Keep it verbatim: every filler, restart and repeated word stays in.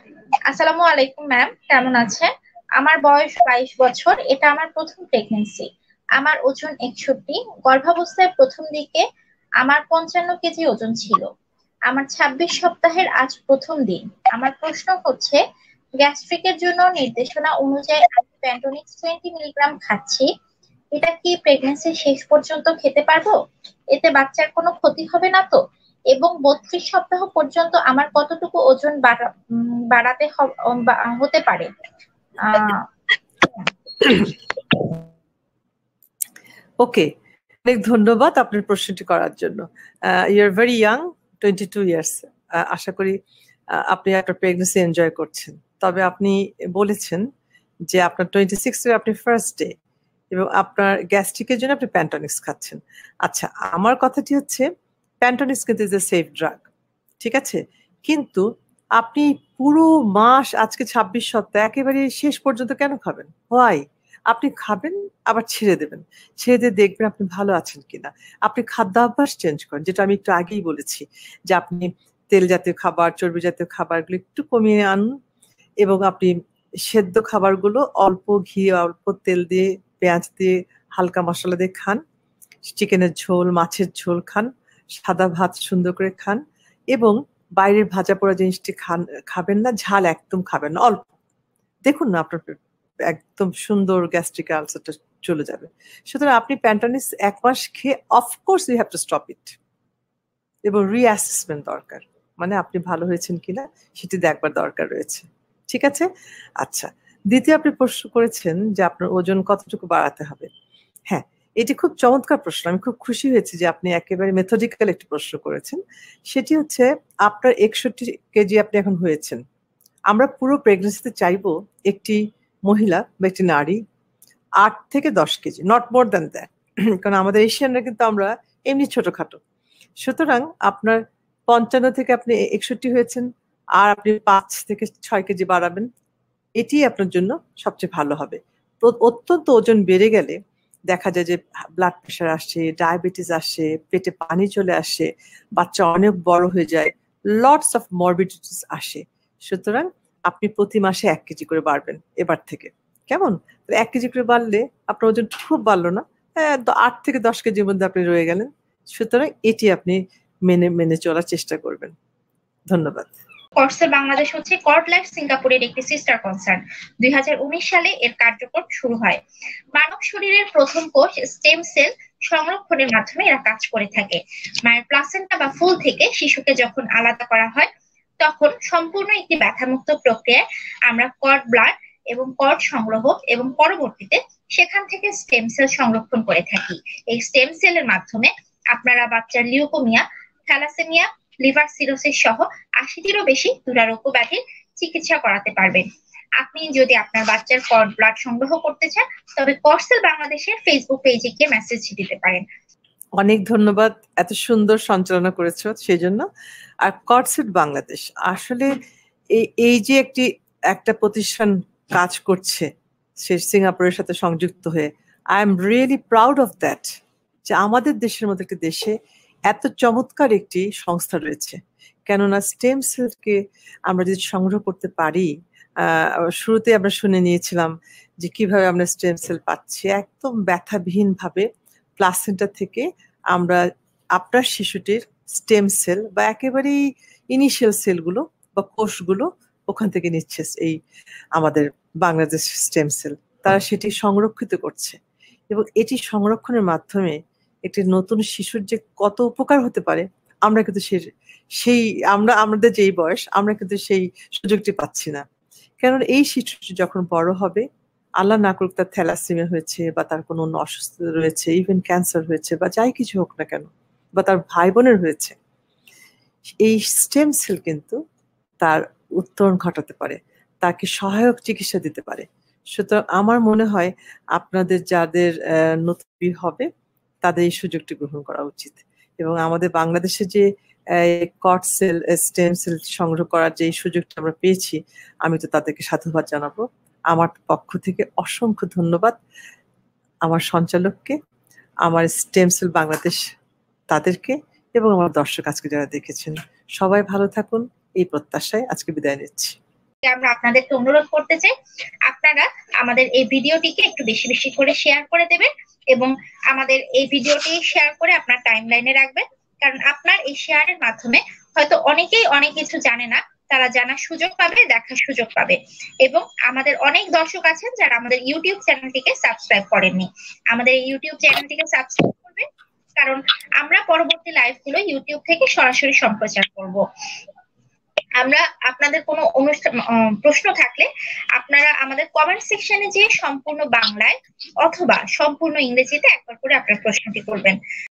আসসালামু আলাইকুম ম্যাম, কেমন আছেন? আমার বয়স বাইশ বছর। এটা আমার প্রথম প্রেগন্যান্সি। আমার ওজন একষট্টি। গর্ভাবস্থায় প্রথম দিকে আমার পঞ্চান্ন কেজি ওজন ছিল। আমার ছাব্বিশ সপ্তাহের আজ প্রথম দিন। আমার প্রশ্ন হচ্ছে, গ্যাস্ট্রিকের জন্য নির্দেশনা অনুযায়ী আমি প্যান্টোনিক্স টোয়েন্টি মিলিগ্রাম খাচ্ছি। এটা কি প্রেগন্যান্সির শেষ পর্যন্ত খেতে পারবো? এতে বাচ্চার কোনো ক্ষতি হবে না তো? এবং বত্রিশ সপ্তাহ পর্যন্ত আমার কতটুকু ওজন বাড়া- উম, বাড়াতে হ- উম, বা- হতে পারে? আহ ওকে, অনেক ধন্যবাদ আপনার প্রশ্নটি করার জন্য। You are very young, twenty two years. আশা করি আহ, আপনি একটা প্রেগনেন্সি এনজয় করছেন। তবে আপনি বলেছেন যে আপনার টোয়েন্টি সিক্স আপনি ফার্স্ট ডে এবং আপনার গ্যাস্ট্রিকের জন্য আপনি প্যান্টনিক্স খাচ্ছেন। আচ্ছা, আমার কথাটি হচ্ছে প্যান্টনিক্স কিন্তু ইজ এ সেফ ড্রাগ, ঠিক আছে? কিন্তু আপনি পুরো মাস, আজকে ছাব্বিশ সপ্তাহ, একেবারে শেষ পর্যন্ত কেন খাবেন? হোয়াই? আপনি খাবেন, আবার ছেড়ে দেবেন। ছেড়ে দিয়ে দেখবেন আপনি ভালো আছেন কিনা। আপনি খাদ্যাভ্যাস চেঞ্জ করেন, যেটা আমি একটু আগেই বলেছি, যে আপনি তেল জাতীয় খাবার, চর্বি জাতীয় খাবারগুলো একটু কমিয়ে আনুন এবং আপনি সেদ্ধ খাবারগুলো অল্প ঘি, অল্প তেল দিয়ে, পেঁয়াজ দিয়ে, হালকা মশলা দিয়ে খান। চিকেনের ঝোল, মাছের ঝোল খান, সাদা ভাত সুন্দর করে খান এবং বাইরের ভাজা পোড়া জিনিসটি খান খাবেন না, ঝাল একদম খাবেন না, অল্প। দেখুন না, আপনার একদম সুন্দর গ্যাস্ট্রিক আলসারটা চলে যাবে। সুতরাং আপনি প্যান্টানিস এক মাস খেয়ে of course you have to stop it এবং রিঅ্যাসেসমেন্ট দরকার, মানে আপনি ভালো হয়েছেন কিনা সেটি দেখবার দরকার রয়েছে, ঠিক আছে? আচ্ছা, দ্বিতীয় আপনি প্রশ্ন করেছেন যে আপনার ওজন কতটুকু বাড়াতে হবে। হ্যাঁ, এটি খুব চমৎকার প্রশ্ন। আমি খুব খুশি হয়েছি যে আপনি একেবারে মেথডিক্যাল একটি প্রশ্ন করেছেন। সেটি হচ্ছে, আপনার একষট্টি কেজি আপনি এখন হয়েছেন। আমরা পুরো প্রেগনেন্সিতে চাইবো একটি মহিলা বা একটি নারী আট থেকে দশ KG, not more than that. কারণ আমাদের এশিয়ানরা কিন্তু আমরা এমনি ছোটখাটো। সুতরাং আপনার পঞ্চান্ন থেকে আপনি একষট্টি হয়েছেন, আর আপনি পাঁচ থেকে ছয় কেজি বাড়াবেন, এটি আপনার জন্য সবচেয়ে ভালো হবে। তো অত্যন্ত ওজন বেড়ে গেলে দেখা যায় যে ব্লাড প্রেশার আসে, ডায়াবেটিস আসে, পেটে পানি চলে আসে, বাচ্চা অনেক বড় হয়ে যায়, লটস অফ মরবিডিটিস আসে। সুতরাং আপনি প্রতি মাসে এক কেজি করে বাড়বেন এবার থেকে, কেমন? এক কেজি করে বাড়লে আপনার ওজন খুব বাড়লো না, হ্যাঁ, আট থেকে দশ কেজির মধ্যে আপনি রয়ে গেলেন। সুতরাং এটি আপনি মেনে মেনে চলার চেষ্টা করবেন। ধন্যবাদ। কর্সেল বাংলাদেশ হচ্ছে কর্ড লাইফ সিঙ্গাপুরের একটি সিস্টার কনসার্ন। দুই হাজার উনিশ সালে এর কার্যক্রম শুরু হয়। মানব শরীরের প্রথম কোষ স্টেম সেল সংরক্ষণের মাধ্যমে এরা কাজ করে থাকে। মায়ের প্লাসেন্টা বা ফুল থেকে শিশুকে যখন আলাদা করা হয়, তখন সম্পূর্ণ একটি ব্যথামুক্ত প্রক্রিয়ায় আমরা কর্ড ব্লাড এবং কর্ড সংগ্রহ এবং পরবর্তীতে সেখান থেকে স্টেম সেল সংরক্ষণ করে থাকি। এই স্টেম সেলের মাধ্যমে আপনারা বাচ্চার লিউকোমিয়া, থ্যালাসেমিয়া, লিভার সিরোসিস সহ আশিটিরও বেশি দুরারোগ্য ব্যাধির চিকিৎসা করাতে পারবেন। আপনি যদি আপনার বাচ্চার কর্ড ব্লাড সংগ্রহ করতে চান, তবে কর্সেল বাংলাদেশের ফেসবুক পেজে গিয়ে মেসেজ দিতে পারেন। অনেক ধন্যবাদ, এত সুন্দর সঞ্চালনা করেছো সেই জন্য। আর কর্ডসেল বাংলাদেশ আসলে এই এই যে একটি একটা প্রতিষ্ঠান কাজ করছে সে সিঙ্গাপুরের সাথে সংযুক্ত হয়ে, I am really proud of that, যে আমাদের দেশের মতো একটি দেশে এত চমৎকার একটি সংস্থা রয়েছে। কেননা স্টেম সেলকে আমরা যদি সংগ্রহ করতে পারি, আহ শুরুতে আমরা শুনে নিয়েছিলাম যে কিভাবে আমরা স্টেম সেল পাচ্ছি একদম ব্যথাবিহীন ভাবে প্লাসেন্টা থেকে। আমরা আপনার শিশুটির স্টেম সেল বা একেবারেই ইনিশিয়াল সেলগুলো বা কোষগুলো ওখান থেকে নিচ্ছে এই আমাদের বাংলাদেশ স্টেম সেল, তারা সেটি সংরক্ষিত করছে এবং এটি সংরক্ষণের মাধ্যমে একটি নতুন শিশুর যে কত উপকার হতে পারে, আমরা কিন্তু সেই সেই আমরা আমাদের যেই বয়স আমরা কিন্তু সেই সুযোগটি পাচ্ছি না। কেননা এই শিশুটি যখন বড় হবে, আল্লাহ না করুক তার থ্যালাসেমিয়া হয়েছে বা তার কোনো অন্য অসুস্থতা রয়েছে, ইভেন ক্যান্সার হয়েছে বা যাই কিছু হোক না কেন, বা তার ভাই বোনের হয়েছে, এই স্টেম সেল কিন্তু তার উত্তরণ ঘটাতে পারে, তাকে সহায়ক চিকিৎসা দিতে পারে। সুতরাং আমার মনে হয় আপনাদের যাদের নতুন হবে তাদের এই সুযোগটি গ্রহণ করা উচিত এবং আমাদের বাংলাদেশে যে কর্ডসেল স্টেম সেল সংগ্রহ করার যে সুযোগটা আমরা পেয়েছি, আমি তো তাদেরকে সাধুবাদ জানাবো। আমার পক্ষ থেকে অসংখ্য ধন্যবাদ আমার সঞ্চালককে, আমার স্টেম সেল বাংলাদেশ তাদেরকে এবং আমার দর্শক আজকে যারা দেখেছেন। সবাই ভালো থাকুন এই প্রত্যাশায় আজকে বিদায় নিচ্ছি। আমরা আপনাদেরকে অনুরোধ করতে চাই আপনারা আমাদের এই ভিডিওটিকে একটু বেশি বেশি করে শেয়ার করে দেবেন এবং আমাদের এই ভিডিওটি শেয়ার করে আপনার টাইমলাইনে রাখবেন, কারণ আপনার এই শেয়ারের মাধ্যমে হয়তো অনেকেই অনেক কিছু জানে না, তারা জানার সুযোগ পাবে, দেখার সুযোগ পাবে। এবং আমাদের অনেক দর্শক আছেন যারা আমাদের ইউটিউব চ্যানেলটিকে সাবস্ক্রাইব করেননি, আমাদের এই ইউটিউব চ্যানেলটিকে সাবস্ক্রাইব করবেন, কারণ আমরা পরবর্তী লাইভগুলো ইউটিউব থেকে সরাসরি সম্প্রচার করব। আমরা আপনাদের কোনো অনুষ্ঠান প্রশ্ন থাকলে আপনারা আমাদের কমেন্ট সেকশনে যে সম্পূর্ণ বাংলায় অথবা সম্পূর্ণ ইংরেজিতে একবার করে আপনার প্রশ্নটি করবেন।